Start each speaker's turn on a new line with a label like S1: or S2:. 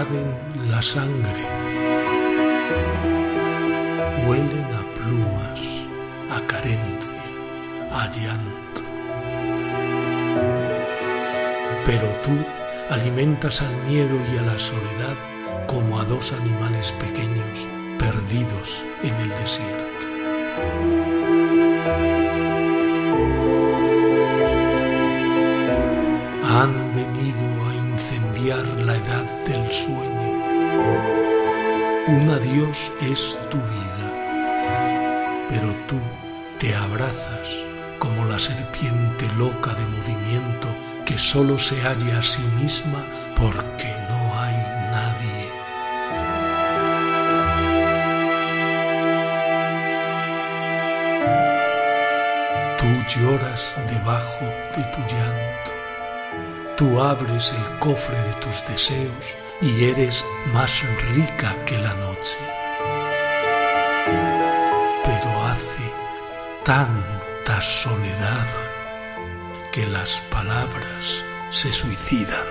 S1: evaden la sangre, huelen a plumas, a carencia, a llanto. Pero tú alimentas al miedo y a la soledad como a dos animales pequeños perdidos en el desierto. Han venido a incendiar la edad del sueño. Un adiós es tu vida, pero tú te abrazas como la serpiente loca de movimiento que solo se halla a sí misma porque no hay nadie. Tú lloras debajo de tu llanto. Tú abres el cofre de tus deseos y eres más rica que la noche. Pero hace tanta soledad que las palabras se suicidan.